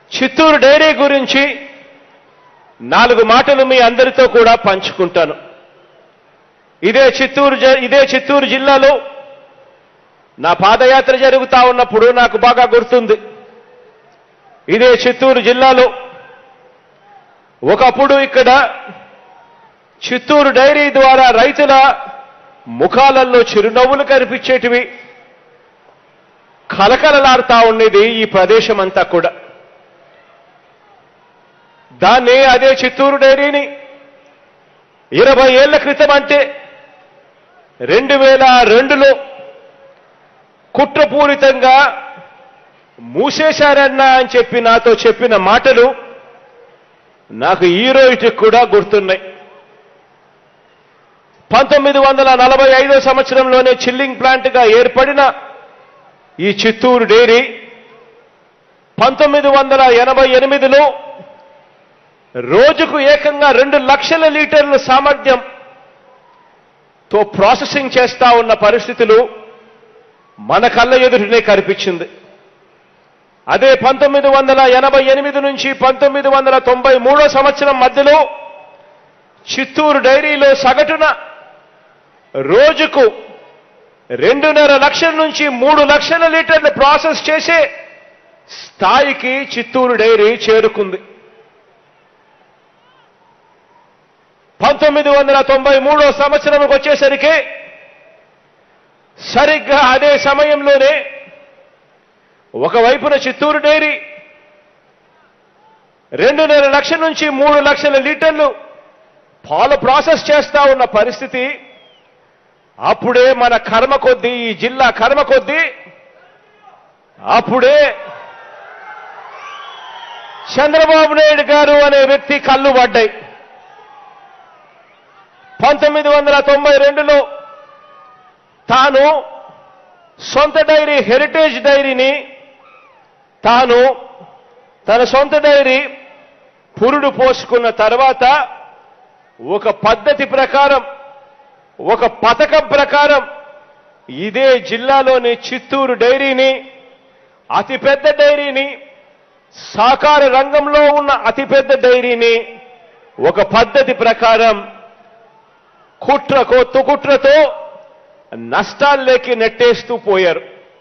Chittoor dairy గురించి 4 మాటలు మీ అందరితో కూడా పంచుకుంటాను. ఇదే చిత్తూరు జిల్లాలో నా పాదయాత్ర జరుగుతా ఉన్నప్పుడు నాకు బాగా గుర్తుంది. ఇదే చిత్తూరు జిల్లాలో ఒకప్పుడు ఇక్కడ చిత్తూరు డైరీ ద్వారా రైతుల ముఖాలలో చిరునవ్వులు కనిపించేటివి, కలకలలాడుతా ఉండేది ఈ ప్రదేశం అంతా కూడా. దాన్ని అదే చిత్తూరు డైరీని 20 ఏళ్ల క్రితం అంటే 2002లో కుట్రపూరితంగా మూసేశారన్నా అని చెప్పి నాతో చెప్పిన మాటలు నాకు ఈ రోజుకి కూడా గుర్తున్నాయి. 1945 సంవత్సరంలోనే చిల్లింగ్ ప్లాంట్గా ఏర్పడిన ఈ చిత్తూరు డైరీ 1988లో రోజుకు ఏకంగా 2 లక్షల లీటర్ల సామర్థ్యంతో ప్రాసెసింగ్ చేస్తా ఉన్న పరిస్థితులు మన కళ్ళ ఎదురునే కనిపించింది. అదే 1988 నుంచి 1993 సంవత్సరం మధ్యలో చిత్తూరు డైరీలో సగటున రోజుకు 2.5 లక్షల నుంచి 3 లక్షల లీటర్లు ప్రాసెస్ చేసే స్థాయికి చిత్తూరు డైరీ చేరుకుంది. 1993 సంవత్సరంకి వచ్చేసరికి సరిగ్గా అదే సమయంలోనే ఒకవైపున చిత్తూరు డైరీ 2.5 లక్షల నుంచి 3 లక్షల లీటర్లు పాలు ప్రాసెస్ చేస్తా ఉన్న పరిస్థితి. అప్పుడే మన కర్మ కొద్దీ, ఈ జిల్లా కర్మ కొద్దీ అప్పుడే చంద్రబాబు నాయుడు గారు అనే వ్యక్తి కళ్ళు పడ్డాయి. 1992లో తాను సొంత డైరీ హెరిటేజ్ డైరీని తాను తన సొంత డైరీ పురుడు పోసుకున్న తర్వాత ఒక పద్ధతి ప్రకారం, ఒక పథకం ప్రకారం ఇదే జిల్లాలోని చిత్తూరు డైరీని, అతిపెద్ద డైరీని, సహకార రంగంలో ఉన్న అతిపెద్ద డైరీని ఒక పద్ధతి ప్రకారం కుట్రతో నష్టాల్లోకి నెట్టేస్తూ పోయారు.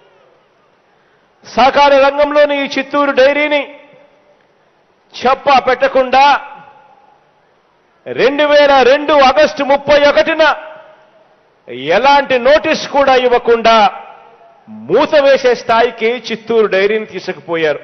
సహకార రంగంలోని ఈ చిత్తూరు డైరీని చెప్పా పెట్టకుండా 2002 ఆగస్టు 31న ఎలాంటి నోటీస్ కూడా ఇవ్వకుండా మూత వేసే స్థాయికి చిత్తూరు డైరీని తీసుకుపోయారు.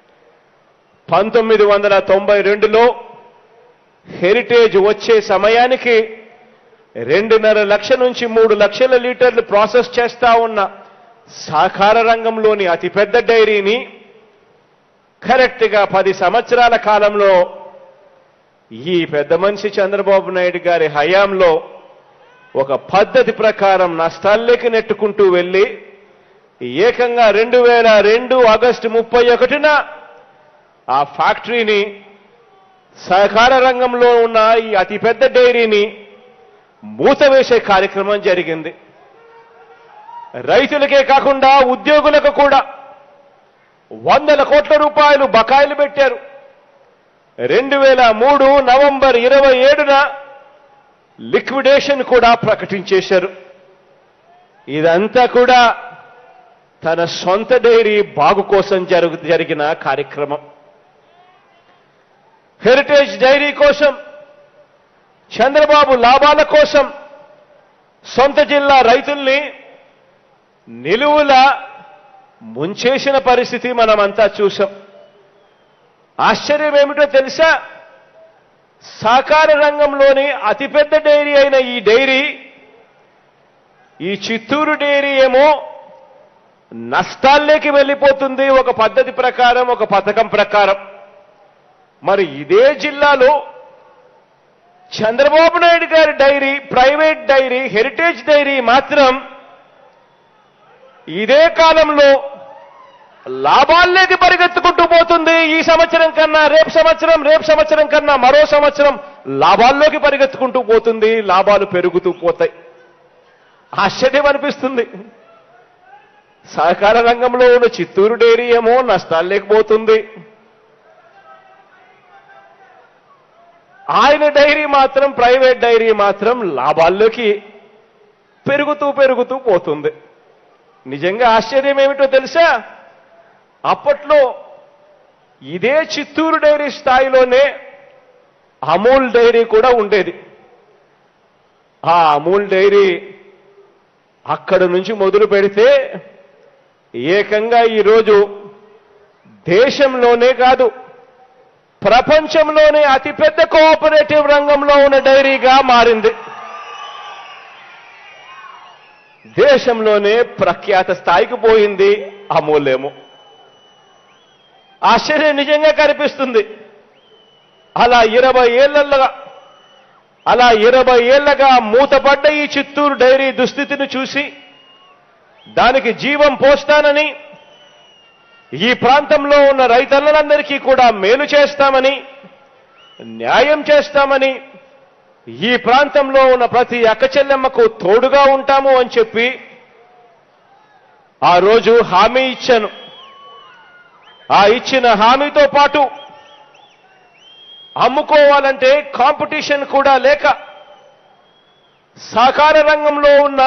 1992లో హెరిటేజ్ వచ్చే సమయానికి 2.5 లక్షల నుంచి 3 లక్షల లీటర్లు ప్రాసెస్ చేస్తా ఉన్న సహకార రంగంలోని అతిపెద్ద డైరీని కరెక్ట్గా 10 సంవత్సరాల కాలంలో ఈ పెద్ద మనిషి చంద్రబాబు నాయుడు గారి హయాంలో ఒక పద్ధతి ప్రకారం నష్టాల్లోకి నెట్టుకుంటూ వెళ్ళి ఏకంగా 2002 ఆగస్టు 31న ఆ ఫ్యాక్టరీని, సహకార రంగంలో ఉన్న ఈ అతిపెద్ద డైరీని మూత వేసే కార్యక్రమం జరిగింది. రైతులకే కాకుండా ఉద్యోగులకు కూడా 100 కోట్ల రూపాయలు బకాయిలు పెట్టారు. 2003 నవంబర్ 27న లిక్విడేషన్ కూడా ప్రకటించేశారు. ఇదంతా కూడా తన సొంత డైరీ బాగు కోసం జరిగిన కార్యక్రమం. హెరిటేజ్ డైరీ కోసం, చంద్రబాబు లాభాల కోసం సొంత జిల్లా రైతుల్ని నిలువులా ముంచేసిన పరిస్థితి మనమంతా చూసాం. ఆశ్చర్యం ఏమిటో తెలుసా? సహకార రంగంలోని అతిపెద్ద డైరీ అయిన ఈ డైరీ, ఈ చిత్తూరు డైరీ ఏమో నష్టాల్లోకి వెళ్ళిపోతుంది ఒక పద్ధతి ప్రకారం, ఒక పథకం ప్రకారం. మరి ఇదే జిల్లాలో చంద్రబాబు నాయుడు గారి dairy, private dairy, Heritage dairy మాత్రం ఇదే కాలంలో లాభాల్లోకి పరిగెత్తుకుంటూ పోతుంది. ఈ సంవత్సరం కన్నా రేపు సంవత్సరం కన్నా మరో సంవత్సరం లాభాల్లోకి పరిగెత్తుకుంటూ పోతుంది. లాభాలు పెరుగుతూ పోతాయి. ఆశ్చర్యం అనిపిస్తుంది. సహకార రంగంలో ఉన్న చిత్తూరు డైరీ ఏమో నష్టాల్లోకి పోతుంది. ఆయన డైరీ మాత్రం, ప్రైవేట్ డైరీ మాత్రం లాభాల్లోకి పెరుగుతూ పోతుంది. నిజంగా ఆశ్చర్యం ఏమిటో తెలుసా? అప్పట్లో ఇదే చిత్తూరు డైరీ స్థాయిలోనే అమూల్ డైరీ కూడా ఉండేది. ఆ అమూల్ డైరీ అక్కడి నుంచి మొదలు పెడితే ఏకంగా ఈరోజు దేశంలోనే కాదు, ప్రపంచంలోనే అతిపెద్ద కోఆపరేటివ్ రంగంలో ఉన్న డైరీగా మారింది. దేశంలోనే ప్రఖ్యాత స్థాయికి పోయింది అమూల్ ఏమో. ఆశ్చర్యం నిజంగా కనిపిస్తుంది. అలా 20 ఏళ్లగా మూతపడ్డ ఈ చిత్తూరు డైరీ దుస్థితిని చూసి దానికి జీవం పోస్తానని, ఈ ప్రాంతంలో ఉన్న రైతన్నలందరికీ కూడా మేలు చేస్తామని, న్యాయం చేస్తామని, ఈ ప్రాంతంలో ఉన్న ప్రతి అక్కచెల్లెమ్మకు తోడుగా ఉంటాము అని చెప్పి ఆ రోజు హామీ ఇచ్చాను. ఆ ఇచ్చిన హామీతో పాటు అమ్ముకోవాలంటే కాంపిటీషన్ కూడా లేక సహకార రంగంలో ఉన్న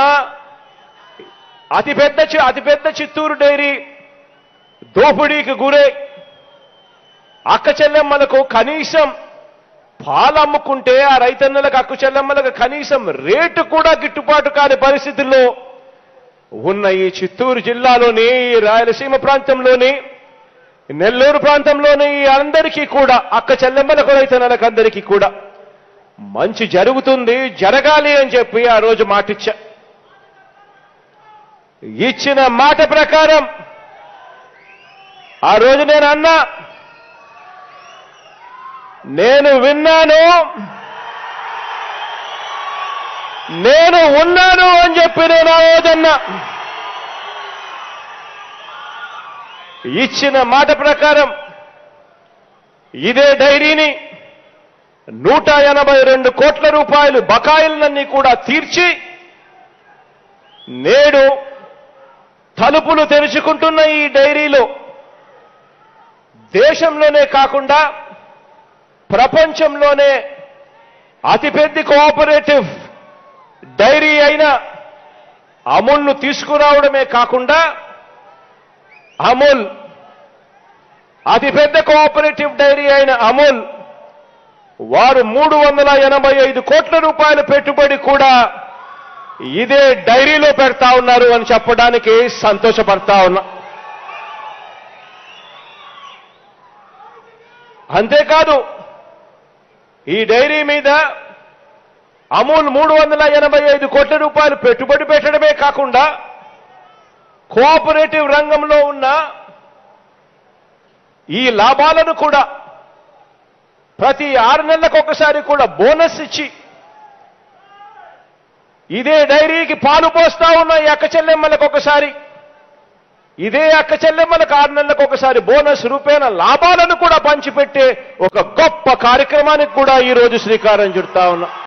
అతిపెద్ద చిత్తూరు డైరీ దోపిడీకి గురై అక్క చెల్లెమ్మలకు కనీసం పాలు అమ్ముకుంటే ఆ రైతన్నలకు, అక్క చెల్లెమ్మలకు కనీసం రేటు కూడా గిట్టుబాటు కాని పరిస్థితుల్లో ఉన్న ఈ చిత్తూరు జిల్లాలోని, ఈ రాయలసీమ ప్రాంతంలోని, నెల్లూరు ప్రాంతంలోని అందరికీ కూడా, అక్క చెల్లెమ్మలకు, రైతన్నలకు అందరికీ కూడా మంచి జరుగుతుంది, జరగాలి అని చెప్పి ఆ రోజు మాటిచ్చా. ఇచ్చిన మాట ప్రకారం ఆ రోజు నేను అన్నా, నేను విన్నాను, నేను ఉన్నాను అని చెప్పి నేను ఆ రోజన్నా. ఇచ్చిన మాట ప్రకారం ఇదే డైరీని 182 కోట్ల రూపాయలు బకాయిలన్నీ కూడా తీర్చి నేడు తలుపులు తెరుచుకుంటున్న ఈ డైరీలో దేశంలోనే కాకుండా ప్రపంచంలోనే అతిపెద్ద కోఆపరేటివ్ డైరీ అయిన అమూల్ను తీసుకురావడమే కాకుండా, అమూల్ అతిపెద్ద కోఆపరేటివ్ డైరీ అయిన అమూల్ వారు 385 కోట్ల రూపాయల పెట్టుబడి కూడా ఇదే డైరీలో పెడతా ఉన్నారు అని చెప్పడానికి సంతోషపడతా ఉన్నా. అంతేకాదు, ఈ డైరీ మీద అమూల్ 385 కోట్ల రూపాయలు పెట్టుబడి పెట్టడమే కాకుండా కోఆపరేటివ్ రంగంలో ఉన్న ఈ లాభాలను కూడా ప్రతి 6 నెలలకు ఒకసారి కూడా బోనస్ ఇచ్చి, ఇదే డైరీకి పాలు పోస్తా ఉన్న ఈ అక్క చెల్లెమ్మలకు ఒకసారి, ఇదే అక్క చెల్లెమ్మలకు 6 నెలలకు ఒకసారి బోనస్ రూపేణ లాభాలను కూడా పంచిపెట్టే ఒక గొప్ప కార్యక్రమానికి కూడా ఈ రోజు శ్రీకారం చుడతా ఉన్నా.